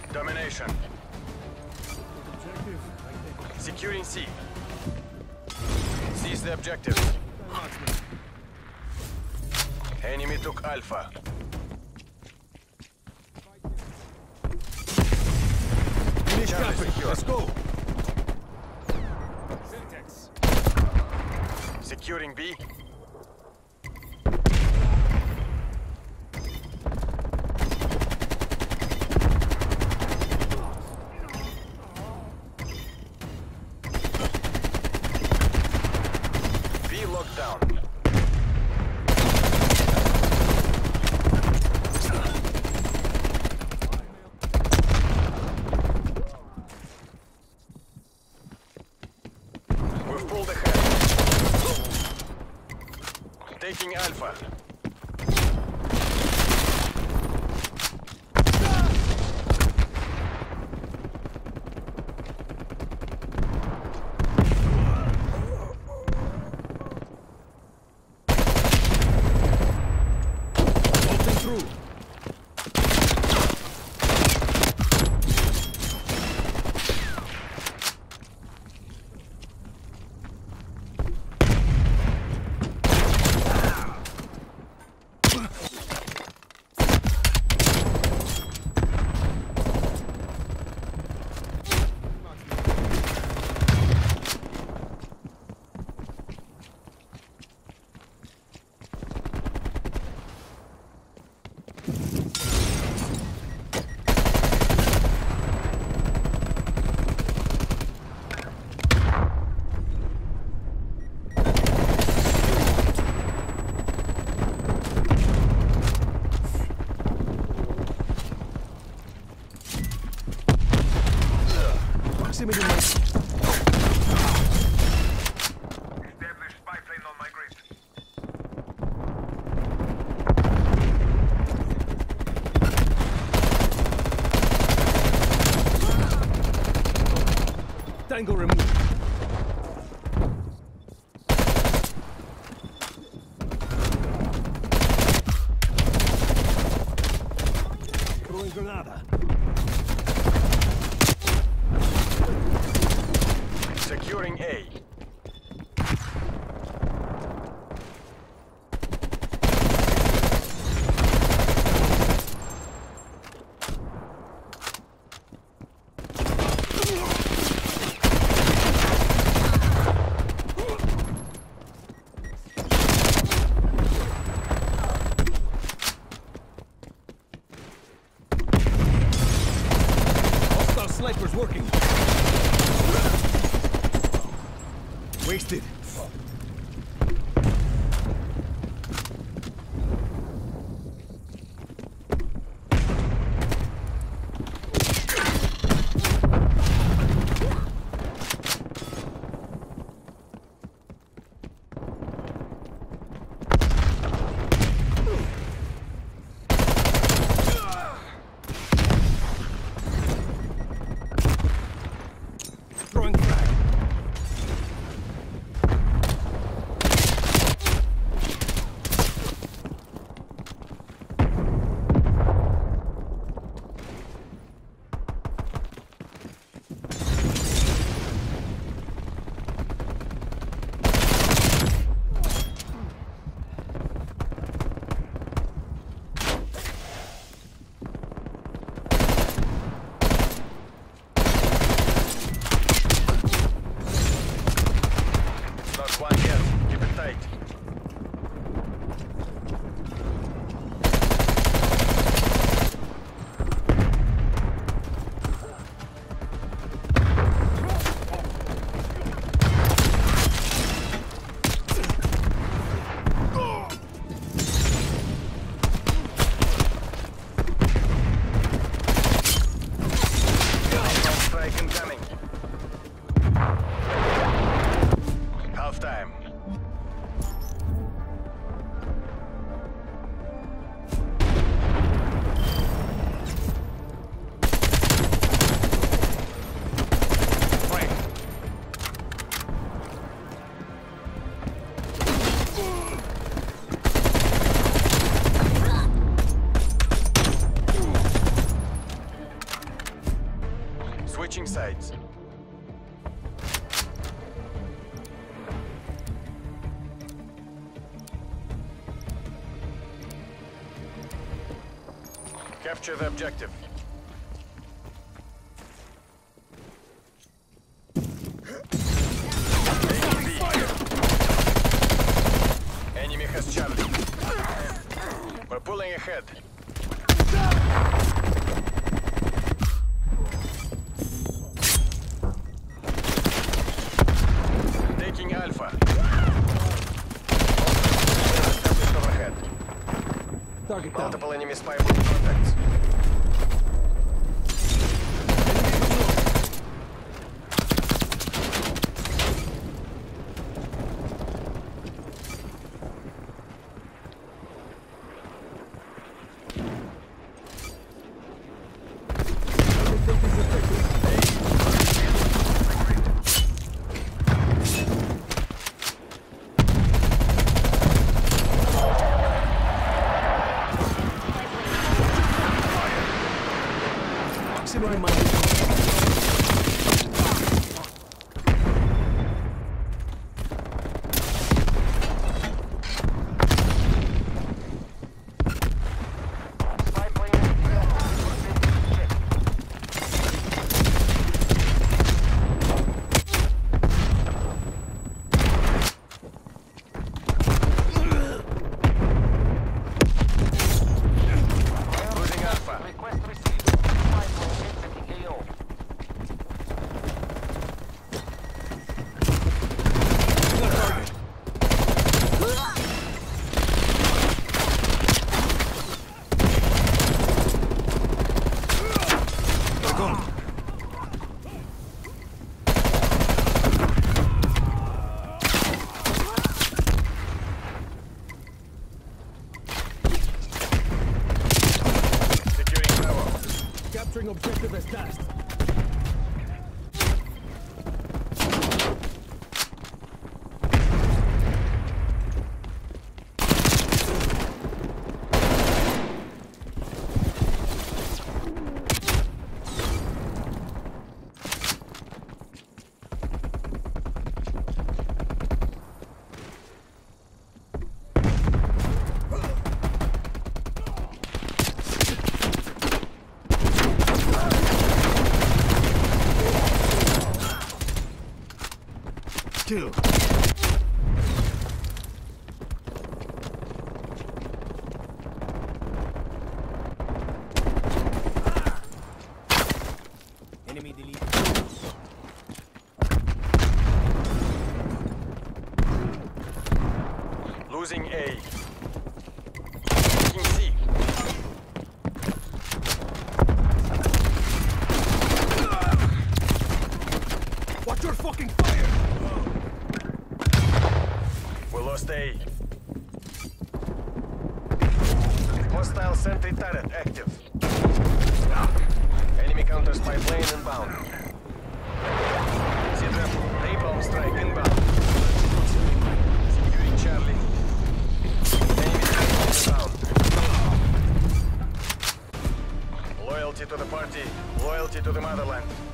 Domination. Securing C. Seize the objective. Enemy took Alpha. Finish copy. Let's go. Securing B. B locked down. We've pulled ahead. Taking Alpha. Bolting through. Proximity might. Established spy plane on my grid. Tango removed. Throwing granada. Securing A. Hostile snipers working. Wasted. Throwing frag. Switching sides. Capture the objective. Enemy has Charlie. We're pulling ahead. Taking Alpha. Established overhead. Target down. Multiple enemy spy balloon contacts. Objective as tasked. Kill. Enemy deleted. Losing A. Taking C. Watch your fucking fire! We lost A. Hostile sentry turret active. Enemy counter spy plane inbound. See them. Napalm strike inbound. Securing Charlie. Enemy inbound. Loyalty to the party, loyalty to the motherland.